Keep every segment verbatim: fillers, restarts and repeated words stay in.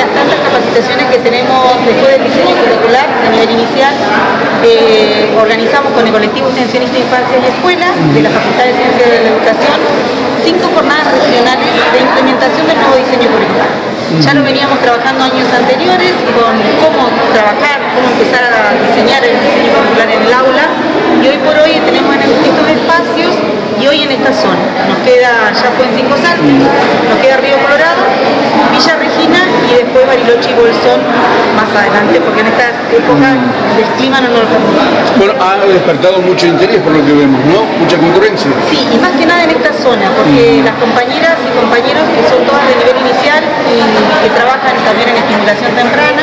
las tantas capacitaciones que tenemos después del diseño curricular a nivel inicial, eh, organizamos con el colectivo Extensionista de Infancia y Escuela de la Facultad de Ciencias de la Educación cinco jornadas regionales de implementación del nuevo diseño curricular. Ya lo veníamos trabajando años anteriores con cómo trabajar, cómo empezar a diseñar el diseño curricular en el aula, y hoy por hoy tenemos en estos espacios y hoy en esta zona. Nos queda, ya fue en Cinco Saltos, nos queda Río Colorado, Villa Regina y después Bariloche y Bolsón más adelante, porque en estas épocas el clima no nos lo permite. Bueno, ha despertado mucho interés por lo que vemos, ¿no? Mucha concurrencia. Sí, y más que nada en esta zona, porque las compañeras y compañeros que son todas de nivel inicial y que trabajan también en estimulación temprana,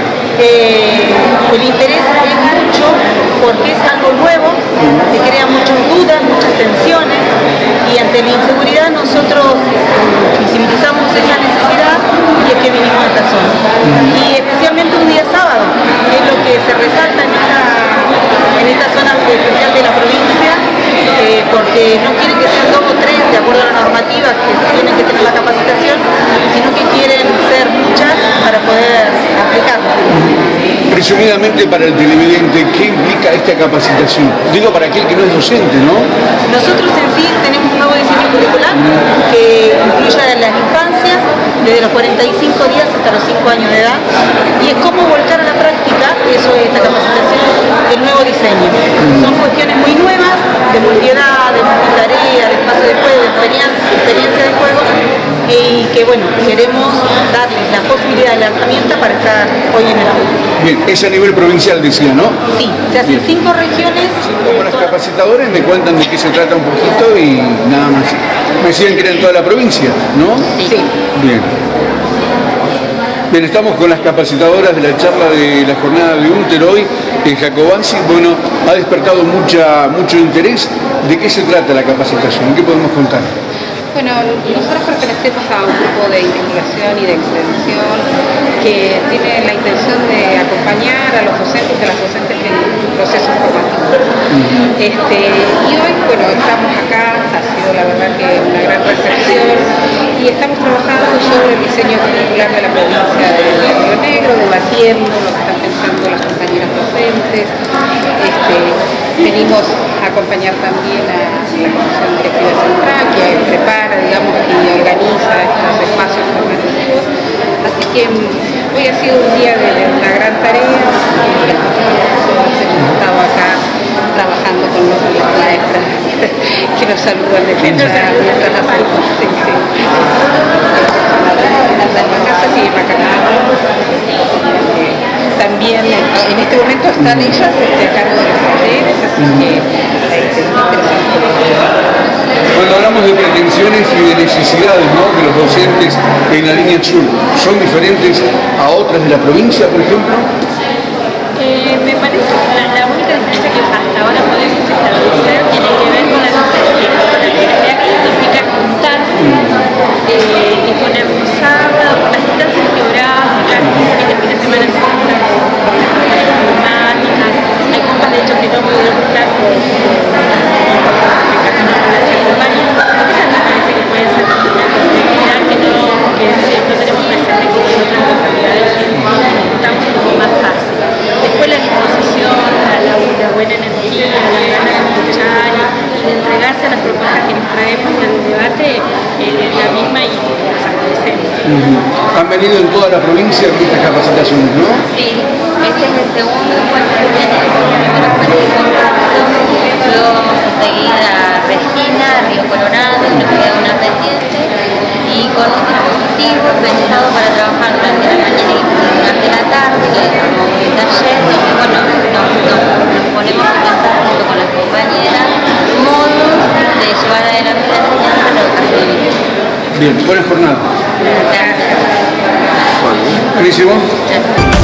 eh, el interés es mucho porque es algo nuevo, que crea muchas dudas, muchas tensiones, y ante la inseguridad nosotros visibilizamos esa necesidad y es que vinimos a esta zona. Y especialmente un día sábado, que es lo que se resalta en esta, en esta zona especial de la provincia, eh, porque no quieren que sean dos o tres de acuerdo a la normativa que tienen que tener la capacitación, sino que quieren ser muchas para poder aplicarla. Resumidamente, para el televidente, ¿qué implica esta capacitación? Digo, para aquel que no es docente, ¿no? Nosotros en sí tenemos un nuevo diseño curricular que incluye a las infancias desde los cuarenta y cinco días hasta los cinco años de edad, y es cómo volcar a la práctica, eso es esta capacitación, el nuevo diseño. Son cuestiones muy nuevas, de multiedad, de multitarea, de espacio de juego, de experiencia, experiencia de juego, y que bueno, queremos darles la posibilidad de la herramienta para estar hoy en el aula. Bien, es a nivel provincial, decía, ¿no? Sí, se hacen Bien. cinco regiones. Como las capacitadoras me cuentan de qué se trata un poquito y nada más. Me decían que era en toda la provincia, ¿no? Sí. Bien. Bien, estamos con las capacitadoras de la charla de la jornada de Unter hoy en Jacobacci. Bueno, ha despertado mucha, mucho interés. ¿De qué se trata la capacitación? ¿Qué podemos contar? Bueno, nosotros pertenecemos a un grupo de investigación y de extensión que tiene la intención de acompañar a los docentes y a las docentes en un proceso formativo. Uh-huh. este, y hoy, bueno, estamos acá, ha sido la verdad que una gran recepción, y estamos trabajando sobre el diseño curricular de la provincia de Río Negro, debatiendo lo que están pensando las compañeras docentes. Este, venimos a acompañar también a la Comisión Directiva Central, que prepara, digamos, y organiza estos espacios formativos. Así que hoy ha sido un día de una gran tarea, y hemos estado acá trabajando con los y las maestras que nos saludan de mientras mientras hacemos. Sí, sí. También en este momento están ellas a cargo de los talleres, así que es interesante. Cuando hablamos de pretensiones y de necesidades, ¿no?, de los docentes en la línea sur, ¿son diferentes a otras de la provincia, por ejemplo? Eh, me parece que la, la única diferencia que hasta ahora podemos establecer tiene que ver con la actividad que significa juntarse eh, y poner un sábado, con las distancias geográficas, este fin de semana se junta con las climáticas, hay compas de hecho que no pudieron estar por Han venido en toda la provincia estas capacitaciones, ¿no? Sí, este es el segundo encuentro que tenemos. Primero fue en Cinco Saltos, luego vamos a seguir a Regina, a Río Colorado, nos queda una pendiente, y con un dispositivo pensado para trabajar durante la mañana y durante la tarde, que es como un taller, donde bueno, nos, nos, nos ponemos a pensar junto con las compañeras modos de llevar adelante la enseñanza en la educación. Bien, buena jornada. Gracias. Buenísimo.